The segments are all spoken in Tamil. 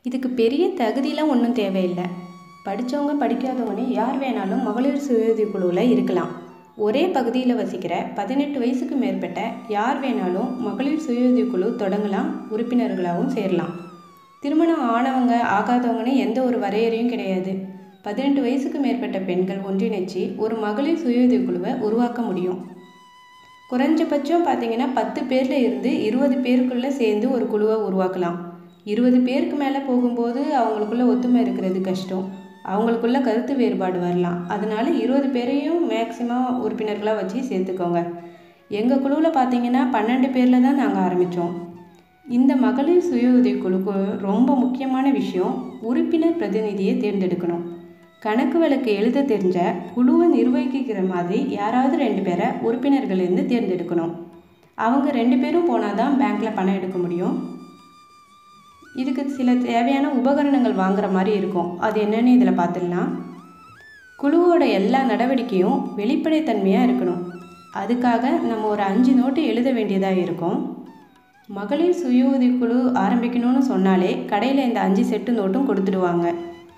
இதுக்கு பெரிய தகுதியெலாம் ஒன்றும் தேவையில்லை. படித்தவங்க படிக்காதவங்க யார் வேணாலும் மகளிர் சுய குழுவில் இருக்கலாம். ஒரே பகுதியில் வசிக்கிற 18 வயசுக்கு மேற்பட்ட யார் வேணாலும் மகளிர் சுய குழு தொடங்கலாம், உறுப்பினர்களாகவும் சேரலாம். திருமணம் ஆனவங்க ஆகாதவங்கன்னு எந்த ஒரு வரையறையும் கிடையாது. 18 வயசுக்கு மேற்பட்ட பெண்கள் ஒன்றிணைச்சு ஒரு மகளிர் சுய குழுவை உருவாக்க முடியும். குறைஞ்சபட்சம் பார்த்திங்கன்னா 10 பேரில் இருந்து 20 பேருக்குள்ளே சேர்ந்து ஒரு குழுவை உருவாக்கலாம். 20 பேருக்கு மேலே போகும்போது அவங்களுக்குள்ள ஒத்துமை இருக்கிறது கஷ்டம், அவங்களுக்குள்ள கருத்து வேறுபாடு வரலாம். அதனால 20 பேரையும் மேக்சிமம் உறுப்பினர்களாக வச்சு சேர்த்துக்கோங்க. எங்கள் குழுவில் பார்த்திங்கன்னா 12 பேரில் தான் நாங்கள் ஆரம்பித்தோம். இந்த மகளிர் சுய உதவிக்குழுக்கு ரொம்ப முக்கியமான விஷயம் உறுப்பினர் பிரதிநிதியை தேர்ந்தெடுக்கணும். கணக்கு வழக்கு எழுத தெரிஞ்ச, குழுவை நிர்வகிக்கிற மாதிரி யாராவது 2 பேரை உறுப்பினர்கள்லேருந்து தேர்ந்தெடுக்கணும். அவங்க 2 பேரும் போனால் தான் பேங்க்கில் பணம் எடுக்க முடியும். இதுக்கு சில தேவையான உபகரணங்கள் வாங்குற மாதிரி இருக்கும். அது என்னென்னு இதில் பார்த்துடலாம். குழுவோட எல்லா நடவடிக்கையும் வெளிப்படைத்தன்மையாக இருக்கணும். அதுக்காக நம்ம ஒரு 5 நோட்டு எழுத வேண்டியதாக இருக்கும். மகளிர் சுய உதவிக்குழு ஆரம்பிக்கணும்னு சொன்னாலே கடையில் இந்த 5 செட்டு நோட்டும் கொடுத்துடுவாங்க.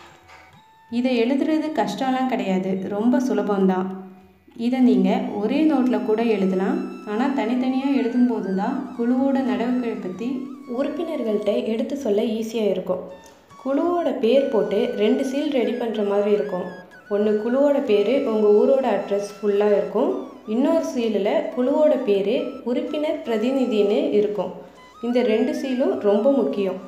இதை எழுதுறது கஷ்டம்லாம் கிடையாது, ரொம்ப சுலபம்தான். இதை நீங்கள் ஒரே நோட்டில் கூட எழுதலாம். ஆனால் தனித்தனியாக எழுதும்போது தான் குழுவோட நடவடிக்கை பற்றி உறுப்பினர்கள்ட்ட எடுத்து சொல்ல ஈஸியாக இருக்கும். குழுவோட பேர் போட்டு 2 சீல் ரெடி பண்ணுற மாதிரி இருக்கும். ஒன்று குழுவோட பேர் உங்கள் ஊரோட அட்ரஸ் ஃபுல்லாக இருக்கும். இன்னொரு சீலில் குழுவோட பேர் உறுப்பினர் பிரதிநிதின்னு இருக்கும். இந்த 2 சீலும் ரொம்ப முக்கியம்.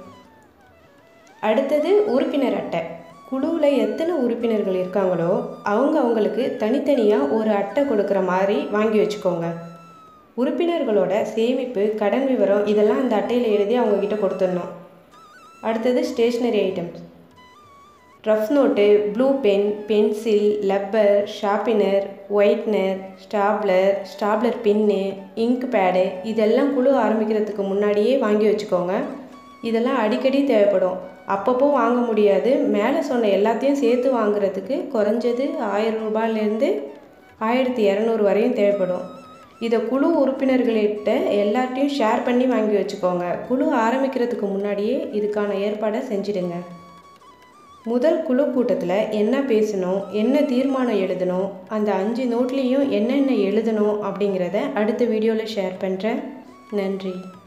அடுத்தது உறுப்பினர் அட்டை. குழுவில் எத்தனை உறுப்பினர்கள் இருக்காங்களோ அவங்களுக்கு தனித்தனியாக ஒரு அட்டை கொடுக்குற மாதிரி வாங்கி வச்சுக்கோங்க. உறுப்பினர்களோட சேமிப்பு, கடன் விவரம் இதெல்லாம் அந்த அட்டையில் எழுதி அவங்கக்கிட்ட கொடுத்துடணும். அடுத்தது stationery items. Rough note, blue pen, pencil, rubber, sharpener, whitener, stapler pin, ink pad இதெல்லாம் குழு ஆரம்பிக்கிறதுக்கு முன்னாடியே வாங்கி வச்சுக்கோங்க. இதெல்லாம் அடிக்கடி தேவைப்படும். அப்பப்போ வாங்க முடியாது. மேலே சொன்ன எல்லாத்தையும் சேர்த்து வாங்குறதுக்கு குறைஞ்சது 1000 ரூபாயிலேருந்து 1200 வரையும் தேவைப்படும். இதை குழு உறுப்பினர்கள்கிட்ட எல்லாத்தையும் ஷேர் பண்ணி வாங்கி வச்சுக்கோங்க. குழு ஆரம்பிக்கிறதுக்கு முன்னாடியே இதுக்கான ஏற்பாடை செஞ்சிடுங்க. முதல் குழு கூட்டத்தில் என்ன பேசணும், என்ன தீர்மானம் எழுதணும், அந்த 5 நோட்லேயும் என்னென்ன எழுதணும் அப்படிங்கிறத அடுத்த வீடியோவில் ஷேர் பண்ணுறேன். நன்றி.